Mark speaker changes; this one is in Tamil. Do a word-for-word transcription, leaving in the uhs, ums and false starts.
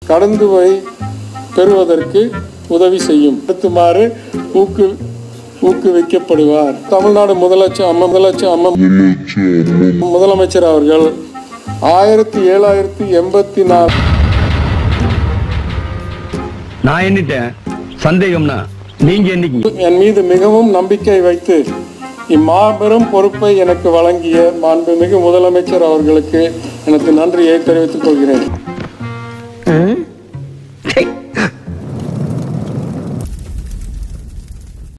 Speaker 1: கடந்து போய் பெறுவதற்கு உதவி செய்யும் அடுத்துமாறு ஊக்கு ஊக்குவிக்கப்படுவார். தமிழ்நாடு முதலமைச்சர் அம்மா முதலமைச்சர் அம்மா முதலமைச்சர் அவர்கள் ஆயிரத்தி ஏழாயிரத்தி எண்பத்தி நாலு
Speaker 2: நான் எண்ணிட்டேன். சந்தேகம்னா நீங்க எண்ணிக்கீங்க.
Speaker 1: என் மீது மிகவும் நம்பிக்கை வைத்து இம்மாபெரும் பொறுப்பை எனக்கு வழங்கிய மாண்புமிகு முதலமைச்சர் அவர்களுக்கு எனக்கு நன்றியை தெரிவித்துக் கொள்கிறேன்.